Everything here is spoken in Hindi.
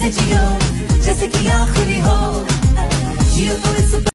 ऐसे जियो जैसे कि आखिरी हो, जियो तो इस